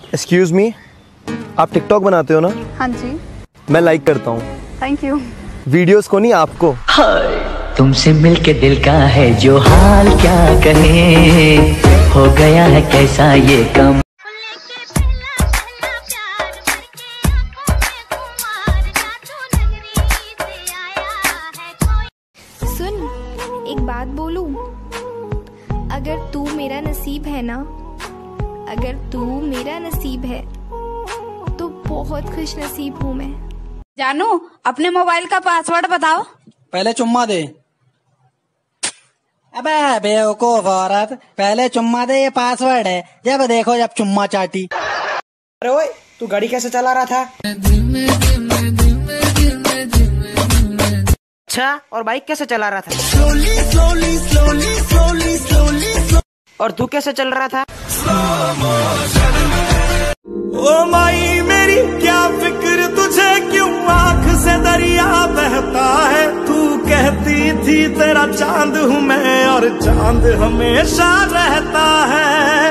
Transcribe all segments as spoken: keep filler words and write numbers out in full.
Excuse me, आप TikTok बनाते हो ना? हाँ जी। मैं लाइक करता हूँ। Thank you. वीडियोस को नहीं, आपको। तुमसे मिलके दिल का है जो हाल क्या कहे, हो गया है कैसा ये कम। सुन, एक बात बोलूं, अगर तू मेरा नसीब है ना, अगर तू मेरा नसीब है तो बहुत खुश नसीब हूँ मैं। जानू, अपने मोबाइल का पासवर्ड बताओ। पहले चुम्मा दे। अबे बेवकूफ औरत, पहले चुम्मा दे, ये पासवर्ड है। जब देखो जब चुम्मा चाटी। अरे ओए, तू गाड़ी कैसे चला रहा था? अच्छा, और बाइक कैसे चला रहा था? Slowly slowly slowly slowly slowly. और तू कैसे चल रहा था? ओ माई मेरी क्या फिक्र तुझे, क्यों आँख से दरिया बहता है। तू कहती थी तेरा चांद हूँ मैं, और चांद हमेशा रहता है।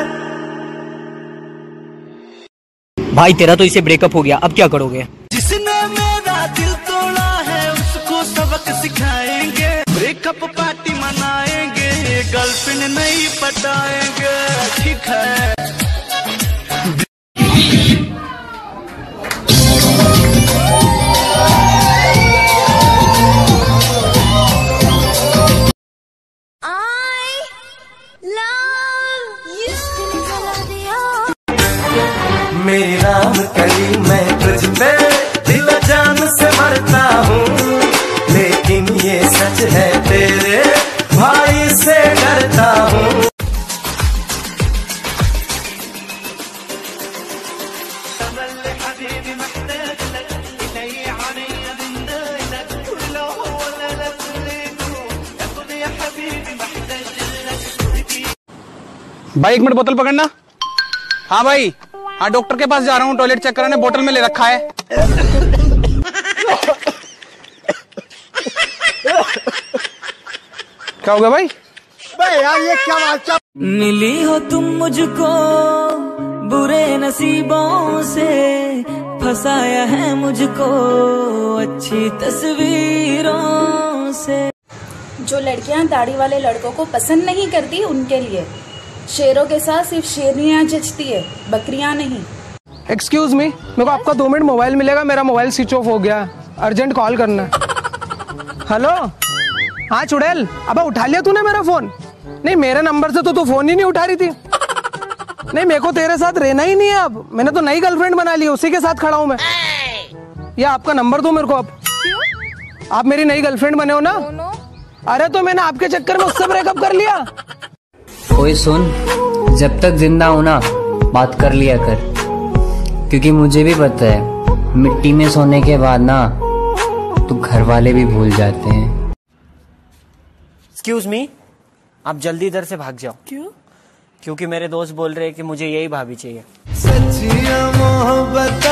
भाई तेरा तो इसे ब्रेकअप हो गया, अब क्या करोगे? जिसने मेरा दिल तोड़ा है उसको सबक सिखाएंगे, ब्रेकअप पार्टी मनाएंगे, गर्लफ्रेंड नहीं पटाएंगे। ठीक है। मेरी राम कली मैं तुझ पे दिल जान से मरता हूँ, लेकिन ये सच है तेरे भाई से डरता हूँ। भाई एक मिनट, बोतल पकड़ना। हाँ भाई, हाँ डॉक्टर के पास जा रहा हूँ, टॉयलेट चेक कराने, बोतल में ले रखा है। क्या हो गया भाई? भाई यार ये क्या बात? मिली हो तुम मुझको बुरे नसीबों से, फंसाया है मुझको अच्छी तस्वीरों से। जो लड़कियां दाढ़ी वाले लड़कों को पसंद नहीं करती उनके लिए, शेरों के साथ सिर्फ शेरनियां जचती है, बकरियां नहीं। एक्सक्यूज मी, मेरे को आपका दो मिनट मोबाइल मिलेगा? मेरा मोबाइल स्विच ऑफ हो गया, अर्जेंट कॉल करना है। हेलो, हाँ चुड़ैल, अब उठा लिया तूने मेरा फोन? नहीं, मेरे नंबर से तो तू फोन ही नहीं उठा रही थी। नहीं, मेरे को तेरे साथ रहना ही नहीं है अब, मैंने तो नई गर्लफ्रेंड बना ली, उसी के साथ खड़ा हूँ मैं। या आपका नंबर दो मेरे को अब। आप मेरी नई गर्लफ्रेंड बने हो ना? अरे तो मैंने आपके चक्कर में उससे ब्रेकअप कर लिया। ओए सुन, जब तक जिंदा हो ना बात कर लिया कर, क्योंकि मुझे भी पता है मिट्टी में सोने के बाद ना तो घर वाले भी भूल जाते हैं। एक्सक्यूज मी, आप जल्दी इधर से भाग जाओ। क्यों? क्योंकि मेरे दोस्त बोल रहे हैं कि मुझे यही भाभी चाहिए। सच्चिया मोहब्बत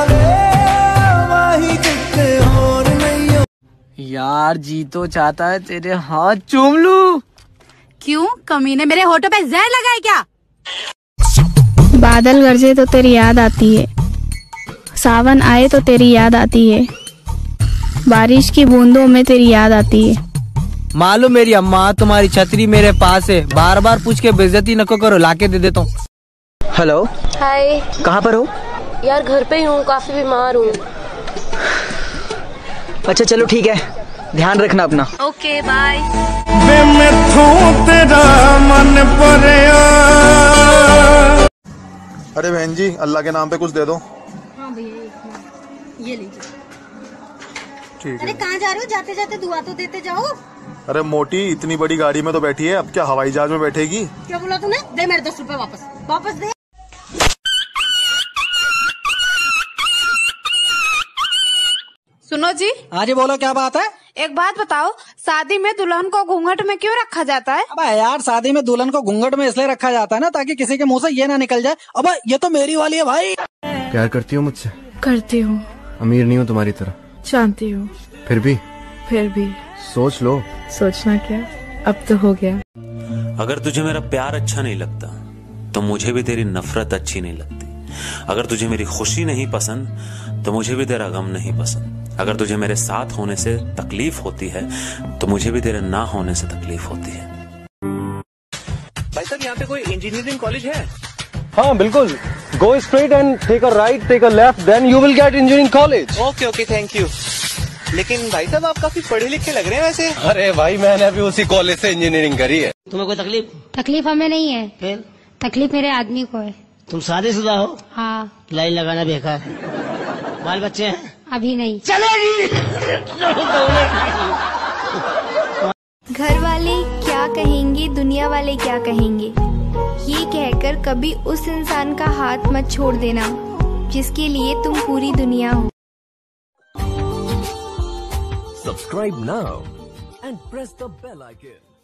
और नहीं। यार जी तो चाहता है तेरे हाथ चूम लूं। क्यों? कमीने मेरे होठों पे जहर लगाए क्या? बादल गरजे तो तेरी याद आती है, सावन आए तो तेरी याद आती है, बारिश की बूंदों में तेरी याद आती है। मालूम मेरी अम्मा, तुम्हारी छतरी मेरे पास है, बार बार पूछ के बेइज्जती नको करो, लाके दे देता हूँ। Hello, hi. कहाँ पर हो? यार घर पे ही हूँ, काफी बीमार हूँ। अच्छा चलो ठीक है, ध्यान रखना अपना। Okay bye. तेरा मन पड़ेगा। अरे बहन जी, अल्लाह के नाम पे कुछ दे दो। हाँ भैया, ये लीजिए। ठीक है। अरे कहाँ जा रहे हो? जाते जाते दुआ तो देते जाओ। अरे मोटी, इतनी बड़ी गाड़ी में तो बैठी है, अब क्या हवाई जहाज में बैठेगी? क्या बोला तूने? दे मेरे दस रुपए वापस, वापस दे। सुनो जी। हाँ जी बोलो, क्या बात है? एक बात बताओ, शादी में दुल्हन को घूंघट में क्यों रखा जाता है? अबे यार, शादी में दुल्हन को घूंघट में इसलिए रखा जाता है ना, ताकि किसी के मुंह से ये ना निकल जाए, अबे ये तो मेरी वाली है भाई। प्यार करती हो मुझसे? करती हूँ। अमीर नहीं हूँ तुम्हारी तरह। जानती हूँ। फिर भी? फिर भी सोच लो। सोचना क्या, अब तो हो गया। अगर तुझे मेरा प्यार अच्छा नहीं लगता तो मुझे भी तेरी नफरत अच्छी नहीं लगती। अगर तुझे मेरी खुशी नहीं पसंद तो मुझे भी तेरा गम नहीं पसंद। अगर तुझे मेरे साथ होने से तकलीफ होती है तो मुझे भी तेरे ना होने से तकलीफ होती है। भाई साहब, यहाँ पे कोई इंजीनियरिंग कॉलेज है? हाँ बिल्कुल, go straight and take a right, take a left, then you will get engineering college. Okay okay, thank you. लेकिन भाई साहब, आप काफी पढ़े लिखे लग रहे हैं वैसे। अरे भाई, मैंने अभी उसी कॉलेज से इंजीनियरिंग करी है। तुम्हें कोई तकलीफ? तकलीफ हमें नहीं है। फिर? तकलीफ मेरे आदमी को है। तुम शादीशुदा हो? हाँ। लाइन लगाना बेकार। बाल बच्चे हैं? अभी नहीं। चलेगी। घर वाले क्या कहेंगे, दुनिया वाले क्या कहेंगे, ये कहकर कभी उस इंसान का हाथ मत छोड़ देना जिसके लिए तुम पूरी दुनिया हो। Subscribe now and press the bell icon.